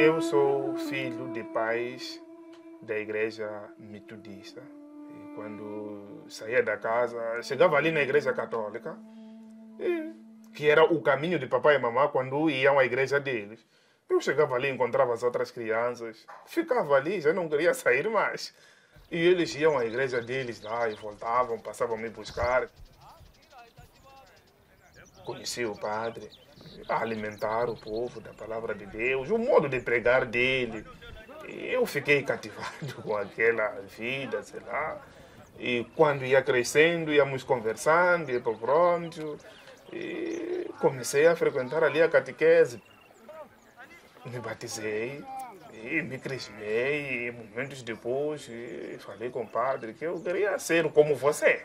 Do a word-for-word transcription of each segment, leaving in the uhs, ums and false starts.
Eu sou filho de pais da igreja metodista. E quando saía da casa, chegava ali na igreja católica, e, que era o caminho de papai e mamãe quando iam à igreja deles. Eu chegava ali, encontrava as outras crianças, ficava ali, já não queria sair mais. E eles iam à igreja deles lá e voltavam, passavam a me buscar. Conheci o padre, a alimentar o povo da palavra de Deus, o modo de pregar dele. Eu fiquei cativado com aquela vida, sei lá. E quando ia crescendo, íamos conversando, e pronto. E comecei a frequentar ali a catequese. Me batizei, e me crismei, e momentos depois e falei com o padre que eu queria ser como você.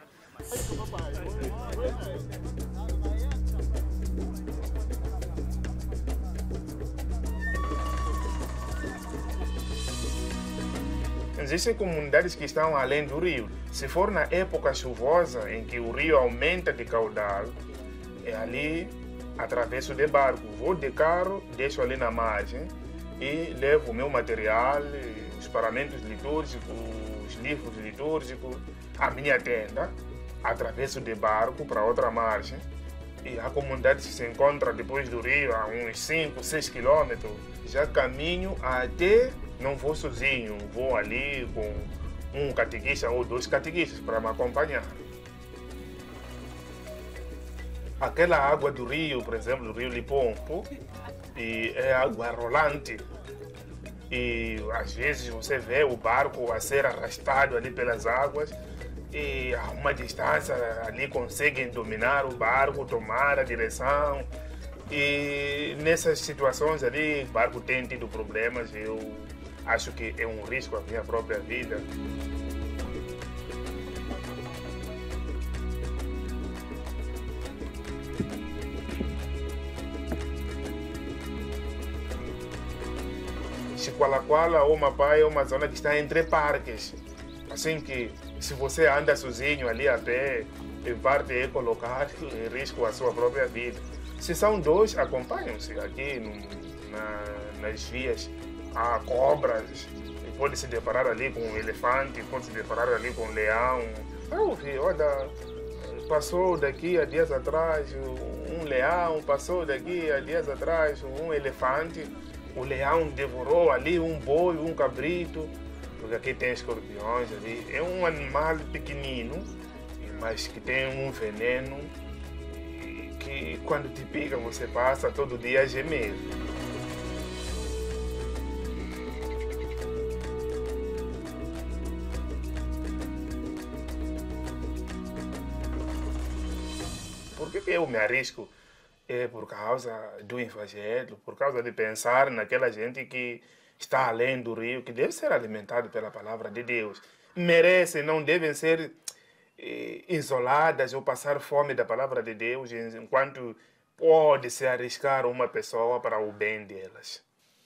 Existem comunidades que estão além do rio. Se for na época chuvosa, em que o rio aumenta de caudal, é ali, atravesso de barco. Vou de carro, deixo ali na margem e levo o meu material, os paramentos litúrgicos, os livros litúrgicos, a minha tenda, atravesso de barco para outra margem. E a comunidade se encontra depois do rio a uns cinco, seis quilômetros. Já caminho até, não vou sozinho, vou ali com um catequista ou dois catequistas para me acompanhar. Aquela água do rio, por exemplo, do rio Lipompo, e é água rolante. E às vezes você vê o barco a ser arrastado ali pelas águas e a uma distância ali conseguem dominar o barco, tomar a direção. E nessas situações ali, o barco tem tido problemas, eu acho que é um risco à minha própria vida. Chiqualaquala ou Mapai é uma zona que está entre parques. Assim que, se você anda sozinho ali a pé, em parte é colocar em risco a sua própria vida. Se são dois, acompanham-se aqui no, na, nas vias. Há cobras, pode se deparar ali com um elefante, pode se deparar ali com um leão. Eu vi, olha, passou daqui há dias atrás um leão, passou daqui há dias atrás um elefante. O leão devorou ali um boi, um cabrito, porque aqui tem escorpiões ali. É um animal pequenino, mas que tem um veneno que quando te pica você passa todo dia a gemer. Por que eu me arrisco? É por causa do evangelho, por causa de pensar naquela gente que está além do rio, que deve ser alimentado pela palavra de Deus. Merecem, não devem ser eh, isoladas ou passar fome da palavra de Deus, enquanto pode se arriscar uma pessoa para o bem delas.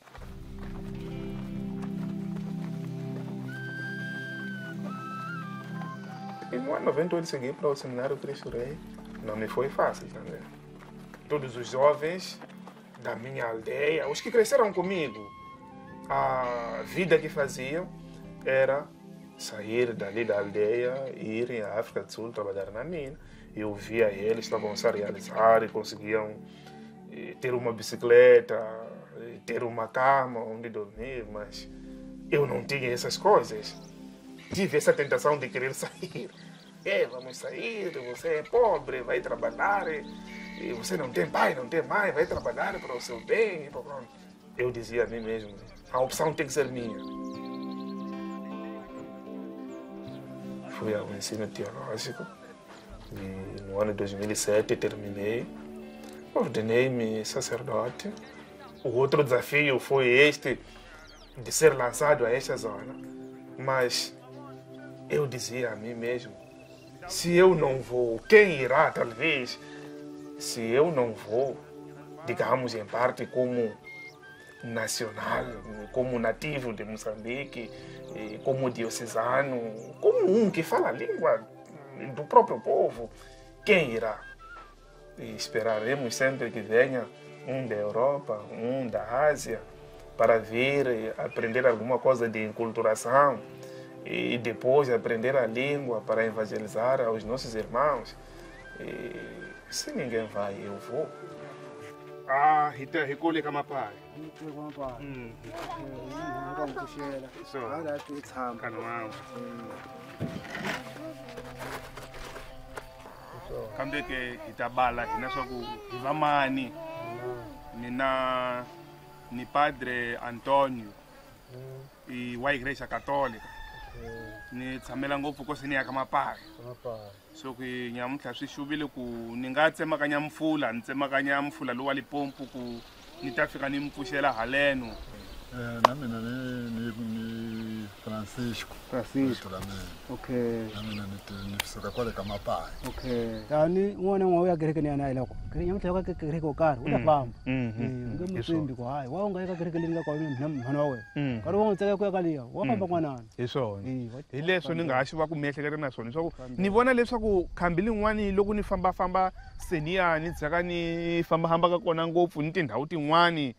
E no ano noventa eu segui para o Seminário Cristo Rei. Não me foi fácil também. Todos os jovens da minha aldeia, os que cresceram comigo, a vida que faziam era sair dali da aldeia e irem à África do Sul trabalhar na mina. Eu via eles, estavam a realizar e conseguiam ter uma bicicleta, ter uma cama onde dormir, mas eu não tinha essas coisas. Tive essa tentação de querer sair. É, vamos sair, você é pobre, vai trabalhar, e você não tem pai, não tem mãe, vai trabalhar para o seu bem. Eu dizia a mim mesmo, a opção tem que ser minha. Fui ao ensino teológico e no ano de dois mil e sete terminei, ordenei-me sacerdote. O outro desafio foi este, de ser lançado a esta zona, mas eu dizia a mim mesmo, se eu não vou, quem irá talvez? Se eu não vou, digamos em parte como nacional, como nativo de Moçambique, como diocesano, como um que fala a língua do próprio povo, quem irá? E esperaremos sempre que venha um da Europa, um da Ásia, para vir aprender alguma coisa de enculturação e depois aprender a língua para evangelizar aos nossos irmãos. E se ninguém vai, eu vou. Ah, então recolhe com a pai. Hum. Kambe ke itabala ina swa ku vamani ni na ni padre Antonio i wa igreja católica ni tshamela ngopfu ko sini ya ka mapaya so ku nyamutlha swi xuvile ku ni nga tsemakanya mfula ni tsemakanya mfula lowa Limpopo ku ni ta fika ni mpfuxela haleno. Eh, na mina ni ni ni Francisco. Francisco. Okay. Na mina ni ni fisuka kwale kama pai. Okay. Tani ngone ngwa ya gereke ni anaela ko. Kiri nyamtla ka gereke ko kar, uta fam. Mhm. Ngemusimbi ko hayi. Wa unga ka gereke linga ko mhana we. Kari wa ntseka ku ya kaliya. Wa famba kwanana. Hi swona. Hi leswo ni nga ha xiva ku miehleketo na swona leswaku ni vona leswaku khambi lin'wani loko ni famba famba seniya ni dzaka ni famba hamba ka kona ngopfu ni tindhawu tin'wani.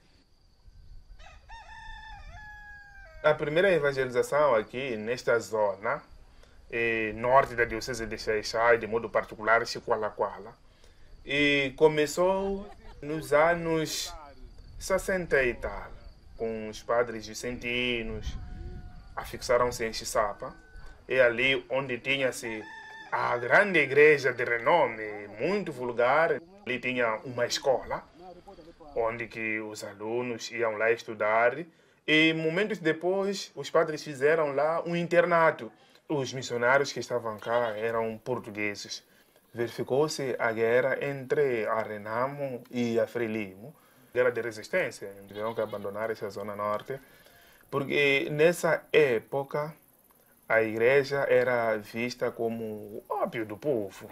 A primeira evangelização aqui nesta zona eh, norte da diocese de Xai-Xai, de modo particular Chiqualaquala, e começou nos anos sessenta e tal, com os padres vicentinos, afixaram-se em Xisapa, e ali onde tinha-se a grande igreja de renome, muito vulgar, ali tinha uma escola, onde que os alunos iam lá estudar. E momentos depois, os padres fizeram lá um internato. Os missionários que estavam cá eram portugueses. Verificou-se a guerra entre a Renamo e a Frelimo. Guerra de resistência. Tiveram que abandonar essa zona norte. Porque nessa época, a igreja era vista como o ópio do povo.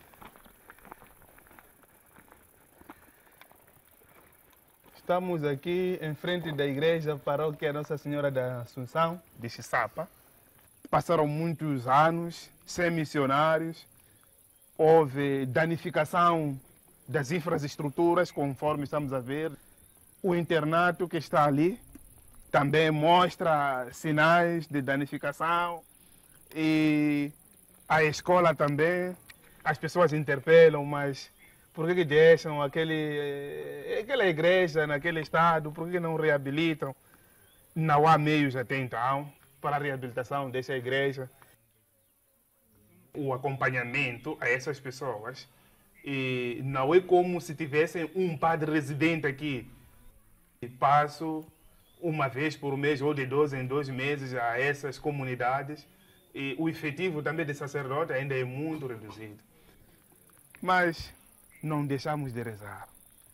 Estamos aqui em frente da igreja paróquia Nossa Senhora da Assunção, de Xisapa. Passaram muitos anos sem missionários. Houve danificação das infraestruturas, conforme estamos a ver. O internato que está ali também mostra sinais de danificação. E a escola também. As pessoas interpelam, mas por que, que deixam aquele, aquela igreja naquele estado? Por que não reabilitam? Não há meios até então para a reabilitação dessa igreja. O acompanhamento a essas pessoas. E não é como se tivessem um padre residente aqui. E passo uma vez por mês ou de dois em dois meses a essas comunidades. E o efetivo também de sacerdote ainda é muito reduzido. Mas não deixamos de rezar.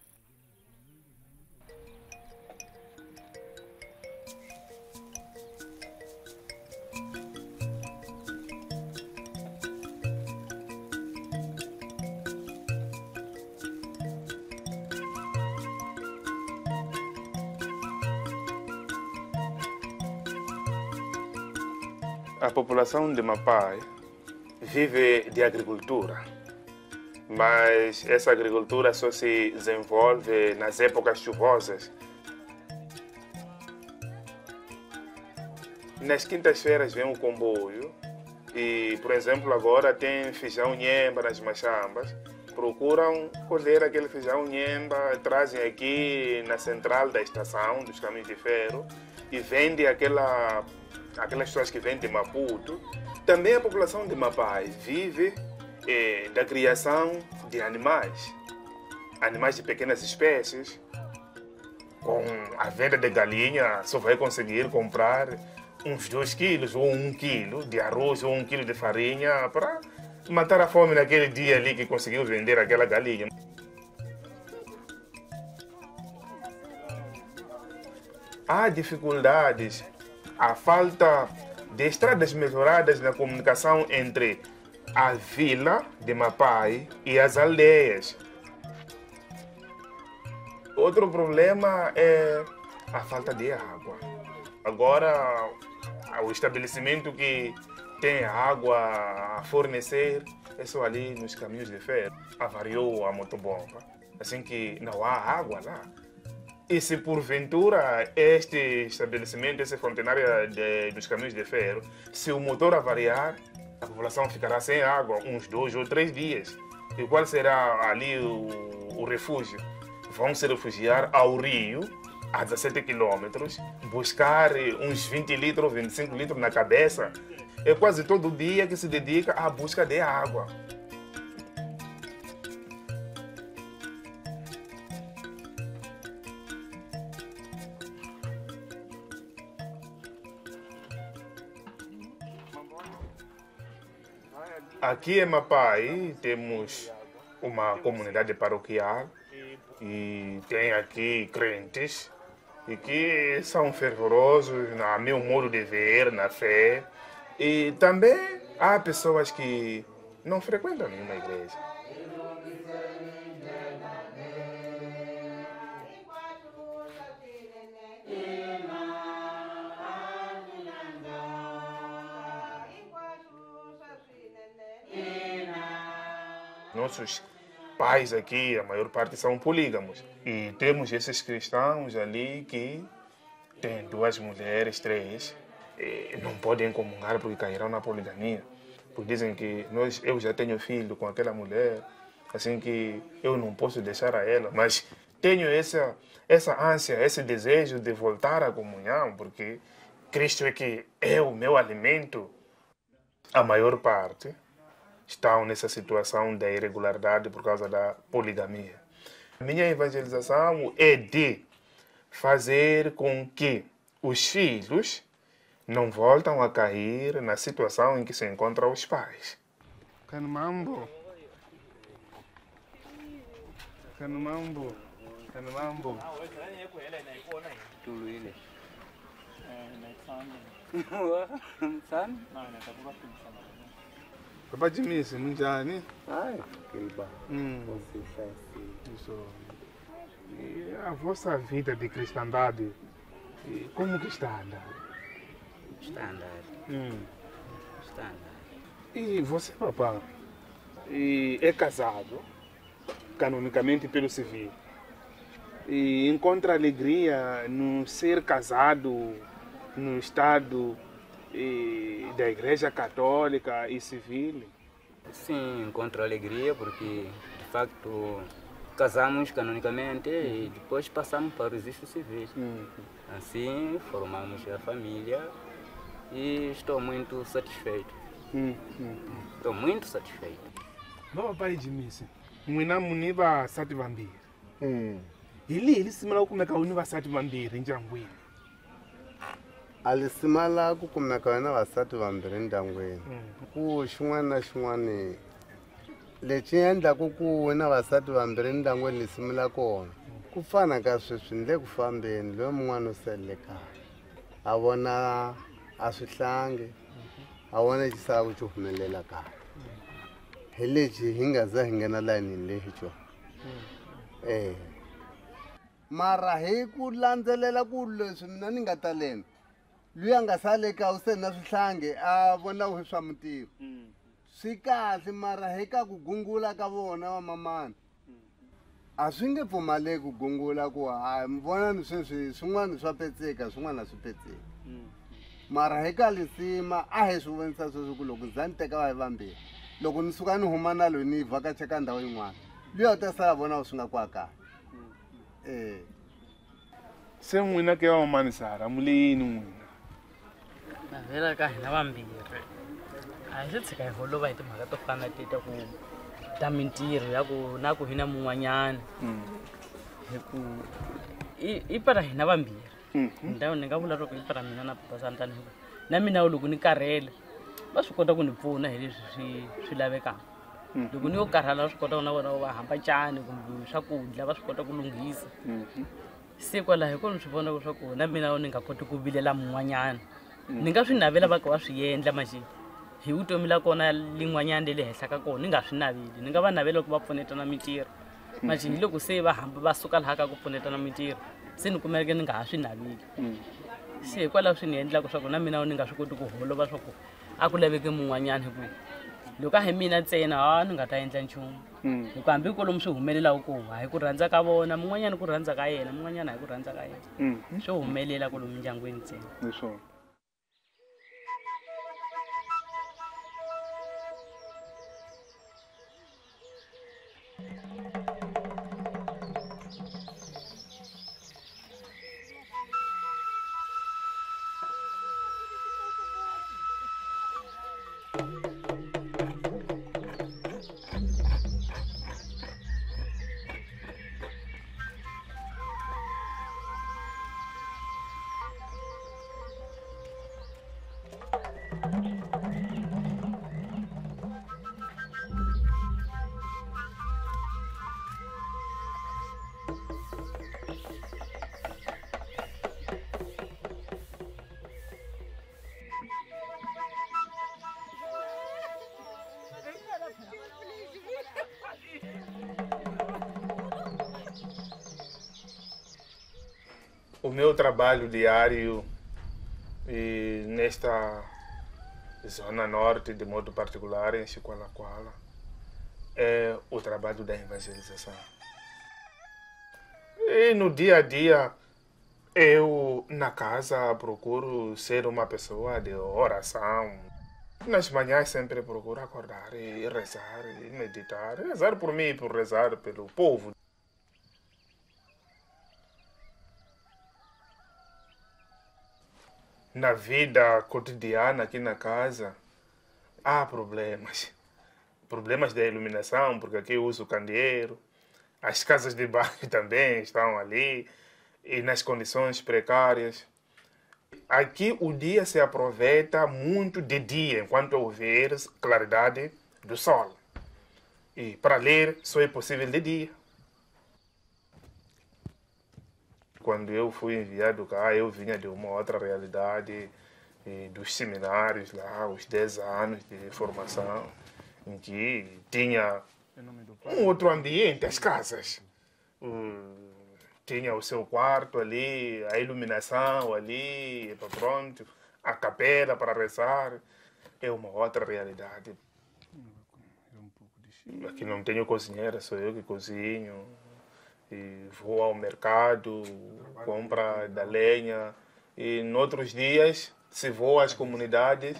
A população de Mapai vive de agricultura. Mas essa agricultura só se desenvolve nas épocas chuvosas. Nas quintas-feiras vem o comboio e, por exemplo, agora tem feijão nhemba nas machambas. Procuram colher aquele feijão nhemba, trazem aqui na central da estação dos caminhos de ferro e vendem aquela, aquelas pessoas que vêm de Maputo. Também a população de Mapai vive É, da criação de animais, animais de pequenas espécies. Com a venda de galinha, só vai conseguir comprar uns dois quilos ou um quilo de arroz ou um quilo de farinha para matar a fome naquele dia ali que conseguiu vender aquela galinha. Há dificuldades, a falta de estradas melhoradas na comunicação entre a vila de Mapai e as aldeias. Outro problema é a falta de água. Agora, o estabelecimento que tem água a fornecer é só ali nos caminhos de ferro. Avariou a motobomba, assim que não há água lá. E se porventura este estabelecimento, essa frontenária de, dos caminhos de ferro, se o motor avariar, a população ficará sem água uns dois ou três dias. E qual será ali o, o refúgio? Vão se refugiar ao rio, a dezessete quilômetros, buscar uns vinte litros, vinte e cinco litros na cabeça. É quase todo dia que se dedica à busca de água. Aqui em Mapai temos uma comunidade paroquial e tem aqui crentes e que são fervorosos no meu modo de ver, na fé. E também há pessoas que não frequentam nenhuma igreja. Nossos pais aqui, a maior parte são polígamos. E temos esses cristãos ali que têm duas mulheres, três, e não podem comungar porque cairão na poligamia. Porque dizem que nós, eu já tenho filho com aquela mulher, assim que eu não posso deixar a ela. Mas tenho essa, essa ânsia, esse desejo de voltar à comunhão, porque Cristo é que é o meu alimento. A maior parte estão nessa situação da irregularidade por causa da poligamia. A minha evangelização é de fazer com que os filhos não voltem a cair na situação em que se encontram os pais. Canumambo. Canumambo. Canumambo. Papa Jimisi, munjani? Ai, Kilba. Hum. Você está assim. Isso. E a vossa vida de cristandade, e como que está andando? Está andando. Hum. Está andando. E você, papá, e é casado, canonicamente pelo civil, e encontra alegria no ser casado no estado e, da Igreja Católica e Civil? Sim, encontro alegria porque, de facto, casamos canonicamente e depois passamos para o registro civil. Hum. Assim, formamos a família e estou muito satisfeito. Hum, hum. Estou muito satisfeito. Baba pai de missa, mwina muniba sati vambiri. Mm. Ili ili simala kumeka univa sati vambiri njangwini. Alisimala ku kumeka wena vasati vambirhi ndyangwini. Ku xin'wana na xin'wana lexi endlaku ku wena vasati vambirhi ndyangwini lisimila kona ku fana ka sweswi ni le ku fambeni loyi mun'wana u selele kaya a vona a swi hlange a vona xisala ku xi humelela kaya hi lexi hi nga za hi nghena layinini leyi xo eh mara hi ku landzelela ku leswi mina ni nga taleni luyi a nga sale ka u se na swihlange a vona u swa mutivo swi kahle mara hi ka ku gungula ka vona va mamani a swi nge pfumaleki ku gungula ku ha mi vona ni sweswi swin'wana swa petseka swin'wana swi petseka mara hi ka lisima a hi swi vonisa sweswi ku loko za ni teka va hi vambirhi loko ni suka ni huma na loyi ni vhakacha ka ndhawu yin'wana luyi a ta sala vona swi nga kwakaya eh Se n'wina ke va mani Sara mulini n'wina? Navela ka hina vambirhi a hi swi tshika hi holova hi timhaka to fana ti ta ku ta mintirho ya ku na ku hina mun'wanyana hi ku i i para hina vambirhi ndhawu ni nga vula loko i para mina na papa Santani hi ku na mina loko ni karhele va swi kota ku ni pfuna hi leswi swi swi lavekaka loko ni yo karhala va swi kota ku na vona va hamba cani kumbe swakudya va swi kota ku lunghisa se kwalaho hi kona swi vona swa ku na mina ni nga koti ku vilela mun'wanyana ni nga swi navela va ka va swi endla maxi hi vutomi la kona lin'wanyana le le henhla ka kona ni nga swi naveli ni nga va navela ku va pfuneta na mintirho maxi hi loko se va hamba va suka laha ka ku pfuneta na mintirho se ni kumeleke ni nga ha swi naveli se hikwalaho swi ni endlaka swa ku na mina ni nga swi koti ku holova swa ku a ku laveke mun'wanyana hi ku loko a hi mina ntsena a ni nga ta endla nchumu loko hambi kwalomu swi humelelaku ku hayi ku rhandza ka vona mun'wanyana ku rhandza ka yena mun'wanyana hayi ku rhandza ka yena swo humelela kwalomu ndyangwini ntsena. Hi swona. O meu trabalho diário e nesta zona norte, de modo particular, em Chiqualaquala, é o trabalho da evangelização. E no dia a dia, eu na casa procuro ser uma pessoa de oração. Nas manhãs sempre procuro acordar e rezar e meditar. Rezar por mim e por rezar pelo povo. Na vida cotidiana aqui na casa, há problemas. Problemas da iluminação, porque aqui eu uso candeeiro. As casas de banho também estão ali, e nas condições precárias. Aqui o dia se aproveita muito de dia, enquanto houver claridade do sol. E para ler só é possível de dia. Quando eu fui enviado cá, eu vinha de uma outra realidade, dos seminários lá, os dez anos de formação, em que tinha um outro ambiente, as casas. Uh, tinha o seu quarto ali, a iluminação ali, pronto, a capela para rezar. É uma outra realidade. Aqui não tenho cozinheira, sou eu que cozinho. E vou ao mercado, compra da lenha. E em outros dias, se vou às comunidades.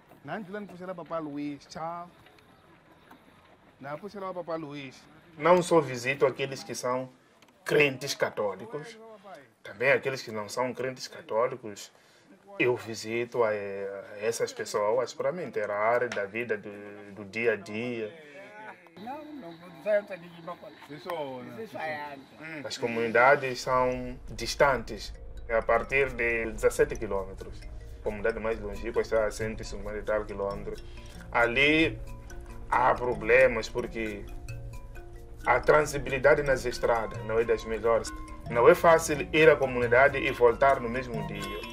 Não só visito aqueles que são crentes católicos, também aqueles que não são crentes católicos. Eu visito a, a essas pessoas para me inteirar da vida do, do dia a dia. As comunidades são distantes, a partir de dezessete quilômetros. A comunidade mais longínqua está a cento e cinquenta e tal quilômetros. Ali há problemas porque a transibilidade nas estradas não é das melhores. Não é fácil ir à comunidade e voltar no mesmo dia.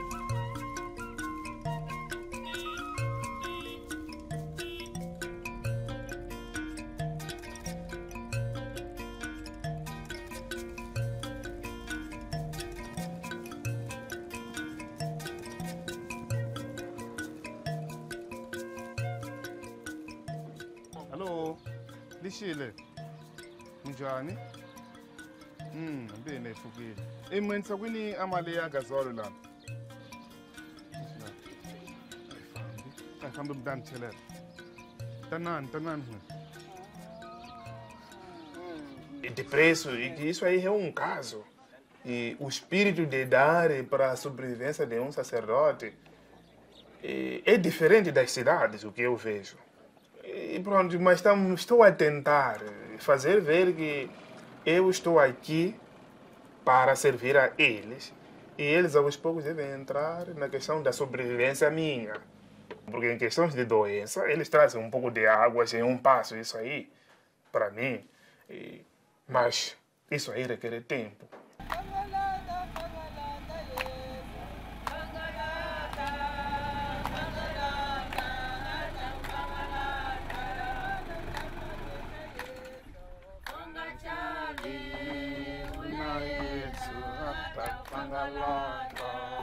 Hello, lixile. Munjani? Hmm, bene fukile. Imensa kwini amali ya gazolo la. Ai fambi mdan cheler. Tanan, tanan. De preço, e que isso aí é um caso. E o espírito de dar para a sobrevivência de um sacerdote é, é diferente das cidades, o que eu vejo. E pronto, mas estamos, estou a tentar fazer ver que eu estou aqui para servir a eles. E eles aos poucos devem entrar na questão da sobrevivência minha. Porque em questões de doença, eles trazem um pouco de água, assim, um passo, isso aí, para mim. E, mas isso aí requer tempo.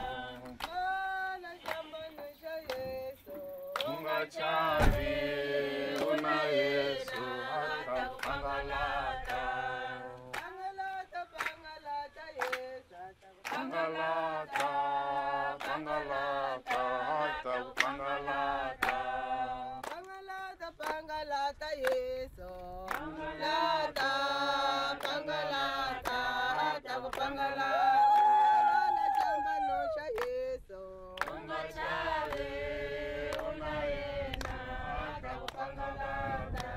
Chave Yesu atakupangalata. Pangalata, pangalata, atakupangalata. Pangalata, pangalata, Yesu. Pangalata, pangalata, atakupangalata. La chamba nosha Yesu. Ungachale, unaenda, atakupangalata.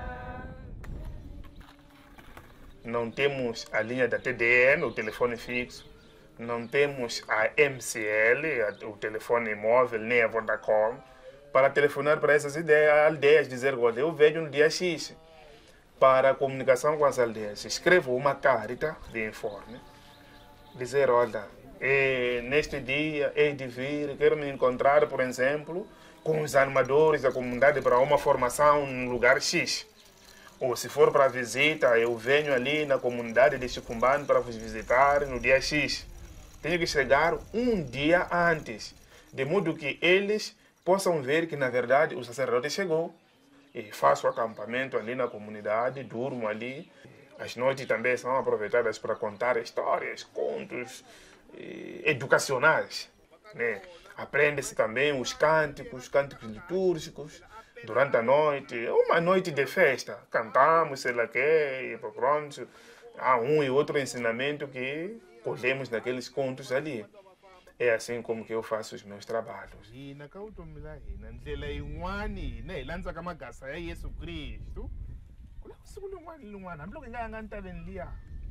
Não temos a linha da T D N, o telefone fixo. Não temos a M C L, o telefone móvel, nem a Vodacom, para telefonar para essas aldeias, dizer, olha, eu venho no dia X. Para a comunicação com as aldeias, escrevo uma carta de informe, dizer, olha, é, neste dia hei de vir, quero me encontrar, por exemplo, com os animadores da comunidade para uma formação no lugar X. Ou se for para visita, eu venho ali na comunidade de Chicumbane para vos visitar no dia X. Tenho que chegar um dia antes, de modo que eles possam ver que, na verdade, o sacerdote chegou. E faço acampamento ali na comunidade, durmo ali. As noites também são aproveitadas para contar histórias, contos eh, educacionais, né? Aprende-se também os cânticos, cânticos litúrgicos. Durante a noite, uma noite de festa, cantamos, sei lá que, e pronto. Há um e outro ensinamento que colhemos naqueles contos ali. É assim como que eu faço os meus trabalhos. Hina kautomila hina ndlela yin'wani na hi landzaka magasa ya Yesu Kristu. Ku na siku lin'wana lin'wana hambiloko hi nga yanga ntabeni liya.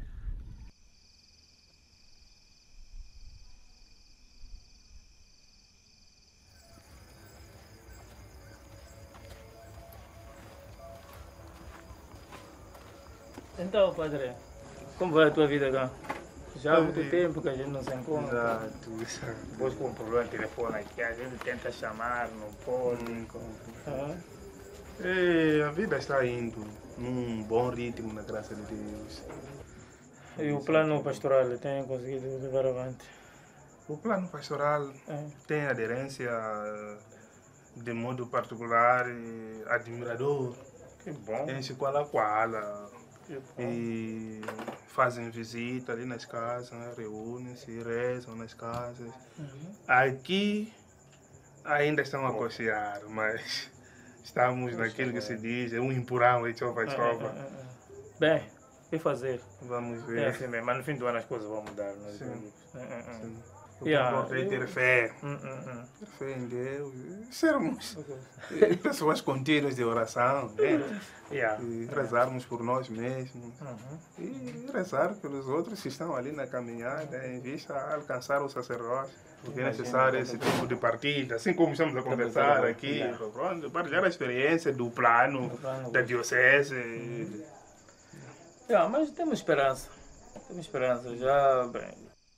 Então, padre, como vai a tua vida cá? Já há muito tempo que a gente não se encontra. Exato. Depois com um problema de telefone aqui, a gente tenta chamar, não pode. Hum. Ah, E a vida está indo num bom ritmo, na graça de Deus. e o plano pastoral tem conseguido levar avante? O plano pastoral É. tem aderência de modo particular e admirador. Que bom. Enche quala quala. Que bom. E fazem visita ali nas casas, né? Reúnem-se, rezam nas casas. Uhum. Aqui ainda estão a cochear, mas estamos naquilo que se diz, é um empurrão e chova, Ah, chova. ah, ah, ah. Bem, o que fazer? Vamos É ver. assim mesmo, mas no fim do ano as coisas vão mudar. Né? Sim. Ah, ah, ah. Sim. O que Yeah, importa é ter eu- fé. Hum, hum, hum. Ter fé em Deus. Sermos Ok. eh, pessoas contínuas de oração, né? Yeah. E rezarmos por nós mesmos. Uhum. E rezar pelos outros que estão ali na caminhada em vista a alcançar o sacerdote. Porque é necessário esse tipo de partilha, assim como estamos a conversar aqui, pronto, partilhar a experiência do plano Do plano. da diocese. Yeah, mas temos esperança. Temos esperança. Já, bem.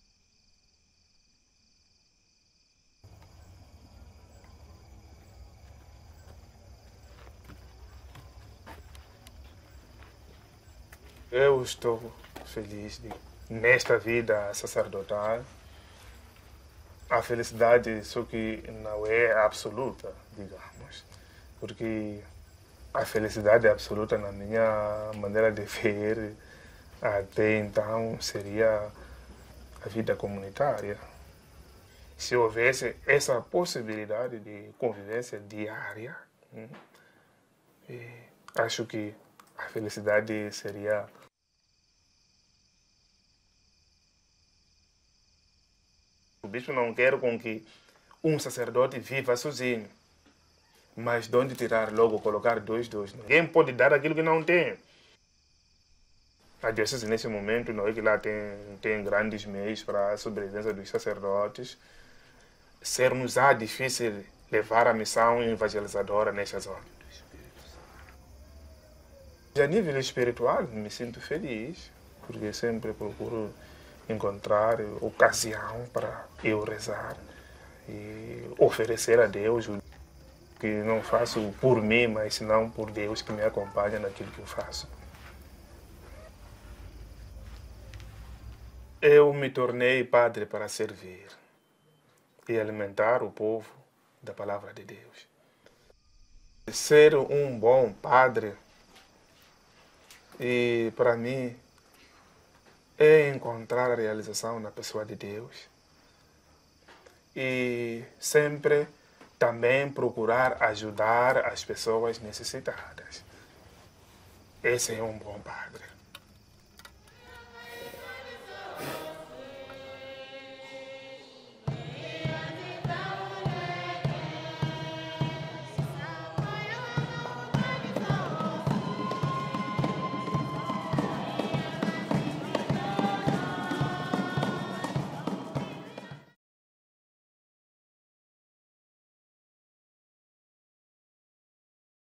Eu estou feliz de, nesta vida sacerdotal. A felicidade só que não é absoluta, digamos, porque a felicidade absoluta, na minha maneira de ver, até então seria a vida comunitária. Se houvesse essa possibilidade de convivência diária, hum, e acho que a felicidade seria o bispo não quer com que um sacerdote viva sozinho, mas de onde tirar logo, colocar dois, dois. Ninguém pode dar aquilo que não tem. A diocese nesse momento não é que lá tem, tem grandes meios para a sobrevivência dos sacerdotes. Ser-nos-á difícil levar a missão evangelizadora nessa zona. A nível espiritual, me sinto feliz, porque sempre procuro encontrar ocasião para eu rezar e oferecer a Deus o que não faço por mim, mas não por Deus que me acompanha naquilo que eu faço. Eu me tornei padre para servir e alimentar o povo da palavra de Deus. Ser um bom padre E para mim é encontrar a realização na pessoa de Deus. E sempre também procurar ajudar as pessoas necessitadas. Esse é um bom padre.